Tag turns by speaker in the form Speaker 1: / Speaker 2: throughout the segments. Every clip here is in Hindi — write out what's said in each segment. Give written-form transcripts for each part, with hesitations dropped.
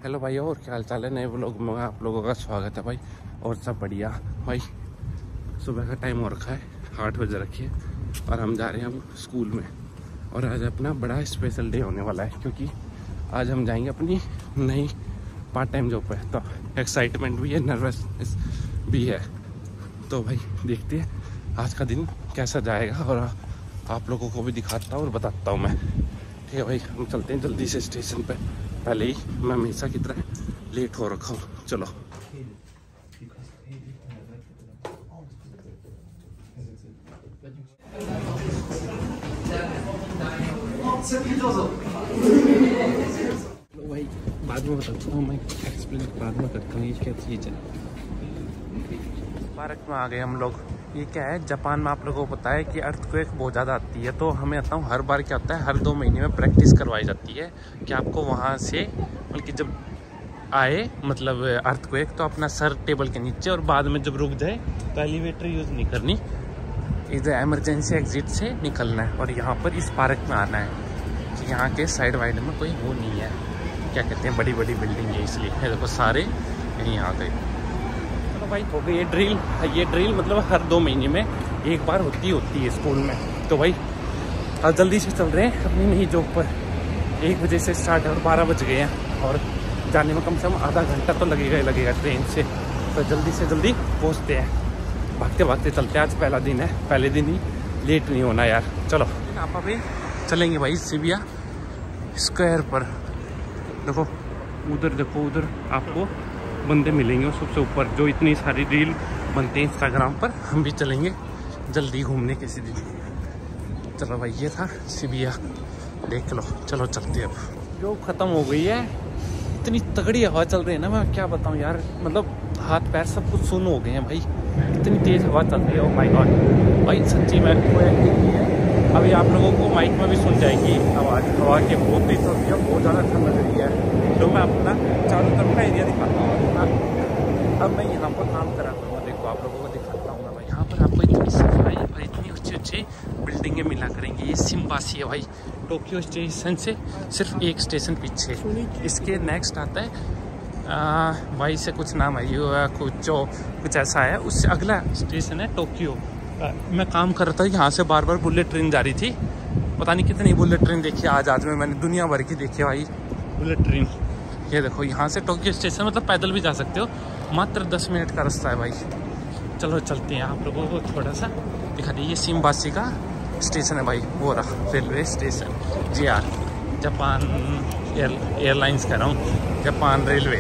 Speaker 1: हेलो भाई, और क्या हाल चाल है। नए व्लॉग में आप लोगों का स्वागत है भाई। और सब बढ़िया भाई। सुबह का टाइम हो रखा है, 8 बजे रखिए और हम जा रहे हैं अब स्कूल में। और आज अपना बड़ा स्पेशल डे होने वाला है क्योंकि आज हम जाएंगे अपनी नई पार्ट टाइम जॉब पे। तो एक्साइटमेंट भी है, नर्वसनेस भी है। तो भाई देखते हैं आज का दिन कैसा जाएगा और आप लोगों को भी दिखाता हूँ और बताता हूँ मैं। ठीक है भाई, हम चलते हैं जल्दी से स्टेशन पे। पहले ही मैं हमेशा की तरह लेट हो रखा हूँ। चलो भाई, बाद में बताता हूँ मैं, एक्सप्लेन बाद में करता हूँ ये क्या चीज़ है। पार्क में आ गए हम लोग। ये क्या है, जापान में आप लोगों को पता है कि अर्थक्वेक बहुत ज़्यादा आती है। तो हमें आता हूँ हर बार क्या होता है, हर 2 महीने में प्रैक्टिस करवाई जाती है कि आपको वहाँ से बल्कि जब आए मतलब अर्थक्वेक तो अपना सर टेबल के नीचे, और बाद में जब रुक जाए तो एलिवेटर यूज़ नहीं करनी, इधर एमरजेंसी एग्जिट से निकलना है। और यहाँ पर इस पार्क में आना है कि यहाँ के साइड वाइड में कोई वो नहीं है, क्या कहते हैं, बड़ी बड़ी बिल्डिंग है, इसलिए देखो सारे यहीं आ गए। चलो भाई हो गई ये ड्रिल। ये ड्रिल मतलब हर 2 महीने में एक बार होती है स्कूल में। तो भाई आज जल्दी से चल रहे हैं अपनी नई जॉब पर। 1 बजे से स्टार्ट है और 12 बज गए हैं और जाने में कम से कम आधा घंटा तो लगेगा ट्रेन से। तो जल्दी से जल्दी पहुँचते हैं, भागते भागते चलते हैं। आज पहला दिन है, पहले दिन ही लेट नहीं होना यार। चलो आप अभी चलेंगे भाई शिबुया स्क्वायर पर। देखो उधर आपको बंदे मिलेंगे सबसे ऊपर, जो इतनी सारी रील बनते हैं इंस्टाग्राम पर। हम भी चलेंगे जल्दी घूमने किसी दिन। चलो भाई ये था शिबुया, देख लो। चलो चलते हैं अब। जो ख़त्म हो गई है, इतनी तगड़ी हवा चल रही है ना, मैं क्या बताऊँ यार। मतलब हाथ पैर सब कुछ सुन्न हो गए हैं भाई, इतनी तेज़ हवा चल रही है। ओह माय गॉड भाई, सच्ची में कोई एक्टिंग नहीं है। अभी आप लोगों को माइक में भी सुन जाएगी आवाज़ हवा की। बहुत तेज चल रही है, बहुत ज़्यादा ठंड लग रही है। तो मैं अपना चारों तरफ का एरिया दिखाता हूँ। अब मैं यहाँ पर काम करा करूँगा, देखो आप लोगों को दिखाता हूँ मैं। यहाँ पर आपको इतनी सफाई और इतनी अच्छी बिल्डिंगें मिला करेंगी। ये सिम्बासी है भाई, टोक्यो स्टेशन से सिर्फ 1 स्टेशन पीछे। इसके नेक्स्ट आता है वाई से कुछ नाम है, कुछ ऐसा है। उससे अगला स्टेशन है टोक्यो। मैं काम कर रहा था, यहाँ से बार बार बुलेट ट्रेन जा रही थी। पता नहीं कितनी बुलेट ट्रेन देखी आज में मैंने, दुनिया भर की देखी भाई बुलेट ट्रेन। ये देखो यहाँ से टोक्यो स्टेशन, मतलब पैदल भी जा सकते हो, मात्र 10 मिनट का रास्ता है भाई। चलो चलते हैं, आप लोगों को थोड़ा सा दिखा दी। ये सिम्बासी का स्टेशन है भाई, वो रहा railway station. JR Japan airlines कह रहा हूँ, जापान रेलवे।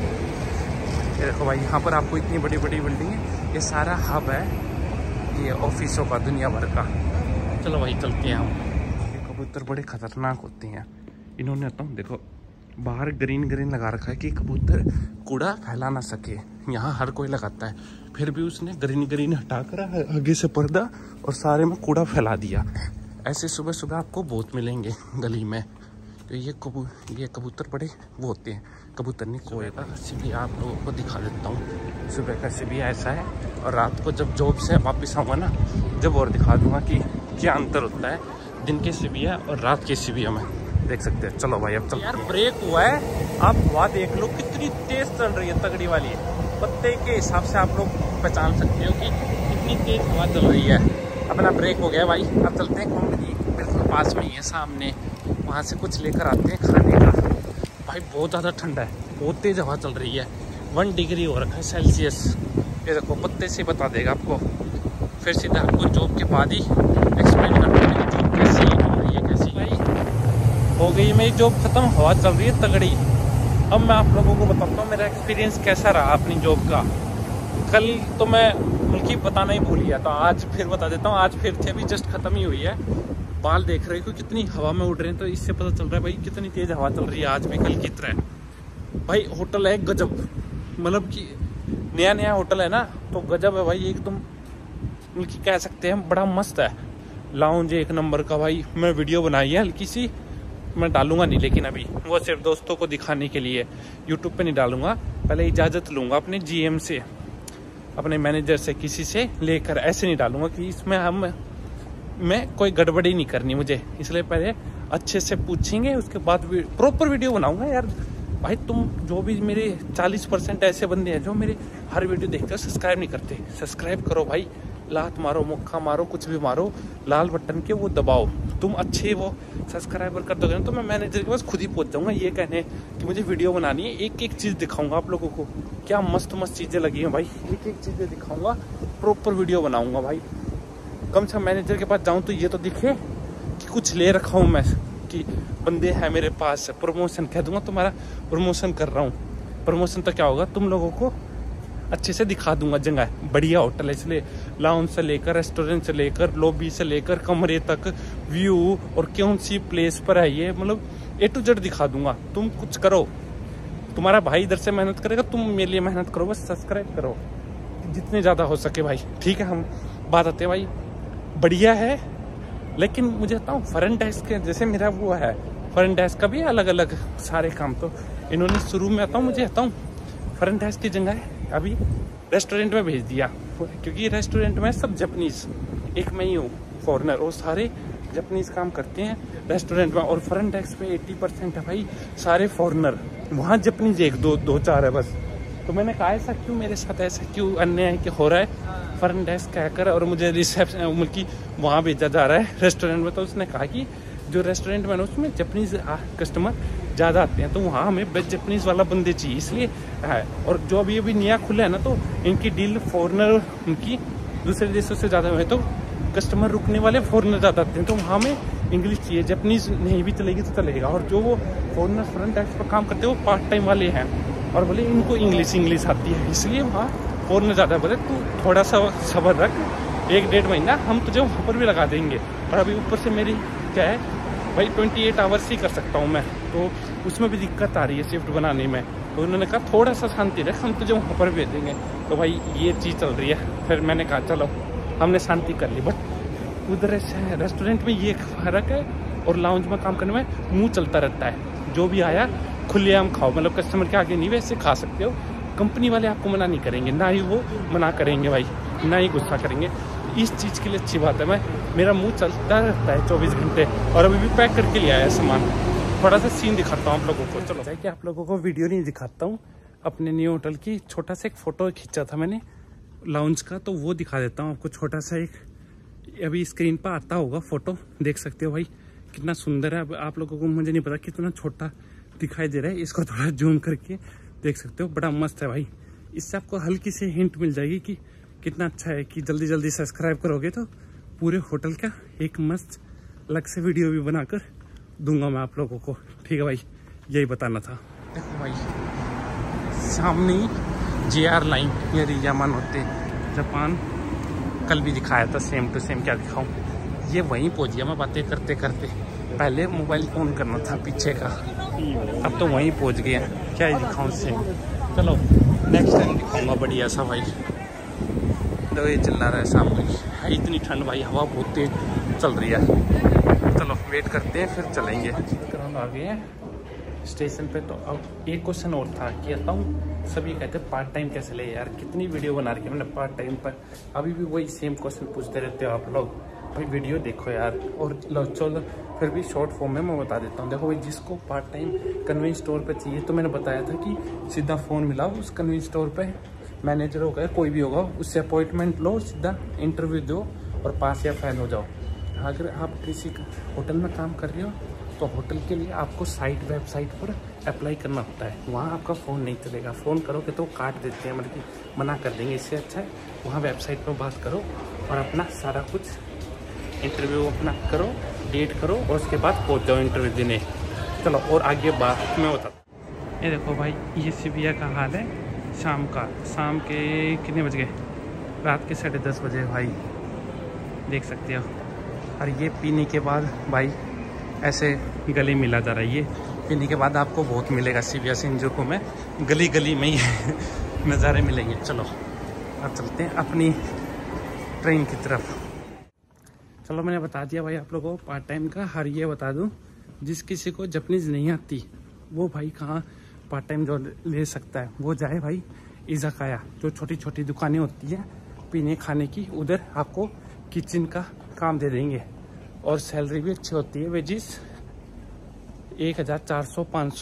Speaker 1: ये देखो भाई, यहाँ पर आपको इतनी बड़ी बड़ी बिल्डिंग है। ये सारा हब है ये ऑफिसों का, दुनिया भर का। चलो भाई चलते हैं हम। ये कबूतर बड़े खतरनाक होते हैं। इन्होंने तो देखो बाहर ग्रीन लगा रखा है कि कबूतर कूड़ा फैला ना सके। यहाँ हर कोई लगाता है, फिर भी उसने ग्रीन हटाकर आगे से पर्दा और सारे में कूड़ा फैला दिया। ऐसे सुबह सुबह आपको बहुत मिलेंगे गली में। तो ये कबूतर बड़े वो होते हैं, कबूतर नहीं कोए का। शिबुया आप लोगों को दिखा देता हूँ। सुबह का शिबुया ऐसा है, और रात को जब जॉब से वापस आऊँगा ना, जब और दिखा दूँगा कि क्या अंतर होता है दिन के शिबुया और रात के शिबुया में। देख सकते हैं। चलो भाई अब चल यार, ब्रेक हुआ है। आप हवा देख लो कितनी तेज चल रही है, तगड़ी वाली है। पत्ते के हिसाब से आप लोग पहचान सकते हो कि कितनी तेज हवा चल रही है। अपना ब्रेक हो गया भाई, अब चलते हैं कंपनी, बिल्कुल पास में ही है सामने। वहाँ से कुछ लेकर आते हैं खाने का। भाई बहुत ज़्यादा ठंडा है, बहुत तेज़ हवा चल रही है। 1 डिग्री हो रखा है सेल्सियस। ये देखो पत्ते से बता देगा आपको। फिर सीधा आपको जॉब के बाद ही एक्सप्लेन कर देंगे कि जॉब कैसी हो रही है, कैसी। भाई हो गई मेरी जॉब ख़त्म, हवा चल रही है तगड़ी। अब मैं आप लोगों को बताता हूँ मेरा एक्सपीरियंस कैसा रहा अपनी जॉब का। कल तो मैं बल्कि बताना ही भूल गया, तो आज फिर बता देता हूँ। आज फिर से अभी जस्ट ख़त्म ही हुई है। बाल देख रहे हो कितनी हवा में उड़ रहे हैं, तो इससे पता चल रहा है भाई कितनी तेज़ हवा चल रही है आज भी, कल की तरह। भाई होटल है गजब, मतलब कि नया होटल है ना, तो गजब है भाई एकदम। बल्कि कह सकते हैं बड़ा मस्त है। लाउंज 1 नंबर का भाई। मैं वीडियो बनाई है हल्की सी, मैं डालूंगा नहीं, लेकिन अभी वो सिर्फ दोस्तों को दिखाने के लिए, यूट्यूब पे नहीं डालूंगा। पहले इजाज़त लूँगा अपने GM से, अपने मैनेजर से, किसी से लेकर, ऐसे नहीं डालूंगा कि इसमें मैं कोई गड़बड़ी नहीं करनी मुझे। इसलिए पहले अच्छे से पूछेंगे, उसके बाद प्रॉपर वीडियो बनाऊंगा यार। भाई तुम जो भी मेरे 40% ऐसे बंदे हैं जो मेरे हर वीडियो देखते हो, सब्सक्राइब नहीं करते। सब्सक्राइब करो भाई, लात मारो, मुक्का मारो, कुछ भी मारो, लाल बटन के वो दबाओ। तुम अच्छे वो सब्सक्राइबर कर दोगे ना तो मैं मैनेजर के पास खुद ही पहुंच जाऊंगा ये कहने कि मुझे वीडियो बनानी है। एक एक चीज़ दिखाऊंगा आप लोगों को, क्या मस्त मस्त चीज़ें लगी हैं भाई, एक एक चीज़ें दिखाऊंगा, प्रॉपर वीडियो बनाऊंगा भाई। कम से कम मैनेजर के पास जाऊँ तो ये तो दिखे कि कुछ ले रखा हूँ मैं, कि बंदे हैं मेरे पास। प्रमोशन कह दूंगा तुम्हारा प्रमोशन कर रहा हूँ। प्रमोशन तो क्या होगा, तुम लोगों को अच्छे से दिखा दूंगा जगह, बढ़िया होटल है, इसलिए लाउंज से लेकर रेस्टोरेंट से लेकर लॉबी से लेकर कमरे तक व्यू और कौन सी प्लेस पर है ये, मतलब A to Z दिखा दूंगा। तुम कुछ करो, तुम्हारा भाई इधर से मेहनत करेगा, तुम मेरे लिए मेहनत करो, बस सब्सक्राइब करो जितने ज़्यादा हो सके भाई। ठीक है, हम बात आते हैं भाई, बढ़िया है लेकिन मुझे बताऊँ फ्रंट डेस्क के जैसे मेरा वो है, फ्रंट डेस्क का भी अलग अलग सारे काम तो इन्होंने शुरू में मुझे फ्रंट डेस्क की जगह अभी रेस्टोरेंट में भेज दिया, क्योंकि रेस्टोरेंट में सब जापानीज, एक मैं ही हूँ फॉरेनर और सारे जापानीज काम करते हैं रेस्टोरेंट में। और फ्रंट डेस्क पे 80% है भाई सारे फॉरेनर, वहाँ जापानीज एक दो चार है बस। तो मैंने कहा ऐसा क्यों मेरे साथ, ऐसा क्यों अन्याय क्या हो रहा है, फ्रंट डेस्क कहकर और मुझे रिसेप्शन मतलब वहाँ भेजा जा रहा है रेस्टोरेंट में। तो उसने कहा कि जो रेस्टोरेंट में उसमें जापानीज कस्टमर ज़्यादा आते हैं, तो वहाँ हमें बेस्ट जापानीज वाला बंदे चाहिए, इसलिए है। और जो अभी नया खुला है ना, तो इनकी डील फॉरेनर उनकी दूसरे देशों से ज़्यादा है, तो कस्टमर रुकने वाले फॉरेनर ज़्यादा आते हैं, तो वहाँ में इंग्लिश चाहिए, जापानीज नहीं भी चलेगी तो चलेगा। और जो वो फॉरेनर फ्रंट डेस्क पर काम करते हैं वो पार्ट टाइम वाले हैं, और बोले इनको इंग्लिश आती है, इसलिए वहाँ फॉरेनर ज़्यादा। बोले तू थोड़ा सा सब्र रख, 1-1.5 महीना हम तुझे वहाँ पर भी लगा देंगे। और अभी ऊपर से मेरी क्या है भाई 28 आवर्स ही कर सकता हूँ मैं, तो उसमें भी दिक्कत आ रही है शिफ्ट बनाने में। तो उन्होंने कहा थोड़ा सा शांति रख, हम तुझे वहाँ पर भेज देंगे। तो भाई ये चीज़ चल रही है। फिर मैंने कहा चलो हमने शांति कर ली, बट उधर रेस्टोरेंट में ये फ़र्क है और लाउंज में काम करने में मुँह चलता रहता है, जो भी आया खुलेआम खाओ, मतलब कस्टमर के आगे नहीं वैसे खा सकते हो। कंपनी वाले आपको मना नहीं करेंगे, ना ही वो मना करेंगे भाई, ना ही गुस्सा करेंगे। इस चीज़ के लिए अच्छी बात है, मेरा मुंह चलता रहता है 24 घंटे। और अभी भी पैक करके लिया है सामान। थोड़ा सा सीन दिखाता हूँ आप लोगों को, चलो कि आप लोगों को वीडियो नहीं दिखाता हूँ अपने न्यू होटल की। छोटा सा एक फ़ोटो खींचा था मैंने लाउंज का, तो वो दिखा देता हूँ आपको। छोटा सा एक अभी स्क्रीन पर आता होगा फ़ोटो, देख सकते हो भाई कितना सुंदर है। अब आप लोगों को मुझे नहीं पता कितना छोटा दिखाई दे रहा है, इसको थोड़ा जूम करके देख सकते हो, बड़ा मस्त है भाई। इससे आपको हल्की सी हिंट मिल जाएगी कि कितना अच्छा है, कि जल्दी जल्दी सब्सक्राइब करोगे तो पूरे होटल का एक मस्त अलग से वीडियो भी बनाकर दूंगा मैं आप लोगों को। ठीक है भाई, यही बताना था। देखो भाई सामने ही JR लाइन, ये यामानोते जापान, कल भी दिखाया था सेम टू सेम। क्या दिखाऊं, ये वहीं पहुंच गया मैं बातें करते करते। पहले मोबाइल ऑन करना था पीछे का, अब तो वहीं पहुंच गया। क्या ही दिखाऊं सेम, चलो नेक्स्ट टाइम दिखाऊंगा बढ़िया सा भाई। तो ये चल रहा है सामने है, इतनी ठंड भाई, हवा बहुत तेज चल रही है। चलो वेट करते हैं फिर चलेंगे। हम आ गए हैं स्टेशन पे। तो अब एक क्वेश्चन और था कि बताऊँ, सभी कहते पार्ट टाइम कैसे ले यार, कितनी वीडियो बना रखी है मैंने पार्ट टाइम पर। अभी भी वही सेम क्वेश्चन पूछते रहते हो आप लोग, भाई वीडियो देखो यार। और चलो फिर भी शॉर्ट फॉर्म में मैं बता देता हूँ। देखो भाई, जिसको पार्ट टाइम कन्वीनियंस स्टोर पे चाहिए, तो मैंने बताया था कि सीधा फ़ोन मिलाओ उस कन्वीनियंस स्टोर पे, मैनेजर होगा कोई भी होगा, उससे अपॉइंटमेंट लो, सीधा इंटरव्यू दो और पास या फेल हो जाओ। अगर आप किसी होटल में काम कर रहे हो तो होटल के लिए आपको वेबसाइट पर अप्लाई करना होता है। वहाँ आपका फ़ोन नहीं चलेगा, फ़ोन करोगे तो काट देते हैं, मतलब कि मना कर देंगे। इससे अच्छा है वहाँ वेबसाइट पर बात करो और अपना सारा कुछ इंटरव्यू अपना करो, डेट करो और उसके बाद पहुँच जाओ इंटरव्यू देने। चलो और आगे बात मैं बताता। ये देखो भाई, ये शिबिया का हाल है शाम का। शाम के कितने बज गए, रात के 10:30 बजे भाई, देख सकते हो। और ये पीने के बाद भाई ऐसे गली मिला जा रहा है। ये पीने के बाद आपको बहुत मिलेगा शिबिया शिंजुकू में, गली गली में ही नज़ारे मिलेंगे। चलो अब चलते हैं अपनी ट्रेन की तरफ। चलो मैंने बता दिया भाई आप लोगों को पार्ट टाइम का। हर ये बता दूं, जिस किसी को जापानीज नहीं आती वो भाई कहाँ पार्ट टाइम जो ले सकता है, वो जाए भाई इज़ाकाया, जो छोटी छोटी दुकानें होती हैं पीने खाने की, उधर आपको किचन का काम दे देंगे और सैलरी भी अच्छी होती है। वेजिस 1400-500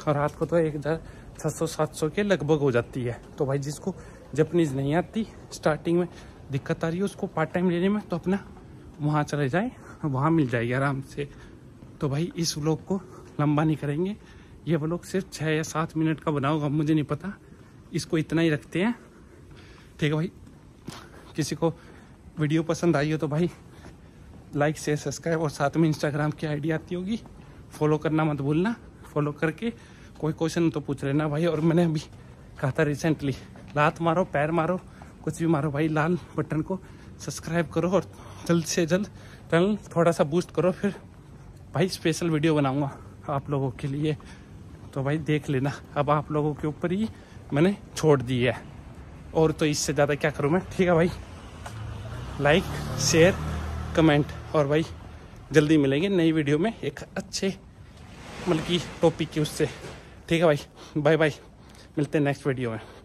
Speaker 1: और रात को तो 1600-700 के लगभग हो जाती है। तो भाई जिसको जापानीज़ नहीं आती, स्टार्टिंग में दिक्कत आ रही है उसको पार्ट टाइम लेने में, तो अपना वहाँ चले जाए, वहाँ मिल जाएगी आराम से। तो भाई इस व्लॉग को लंबा नहीं करेंगे, ये व्लॉग सिर्फ 6 या 7 मिनट का बना होगा, मुझे नहीं पता, इसको इतना ही रखते हैं। ठीक है भाई, किसी को वीडियो पसंद आई हो तो भाई लाइक शेयर सब्सक्राइब, और साथ में इंस्टाग्राम की आईडी आती होगी, फॉलो करना मत भूलना। फॉलो करके कोई क्वेश्चन तो पूछ लेना भाई। और मैंने अभी कहा था रिसेंटली, लात मारो, पैर मारो, कुछ भी मारो भाई, लाल बटन को सब्सक्राइब करो और जल्द से जल्द चैनल थोड़ा सा बूस्ट करो, फिर भाई स्पेशल वीडियो बनाऊंगा आप लोगों के लिए। तो भाई देख लेना, अब आप लोगों के ऊपर ही मैंने छोड़ दी है, और तो इससे ज़्यादा क्या करूँ मैं। ठीक है भाई, लाइक शेयर कमेंट, और भाई जल्दी मिलेंगे नई वीडियो में एक अच्छे मतलब की टॉपिक की उससे। ठीक है भाई, बाय बाय, मिलते हैं नेक्स्ट वीडियो में।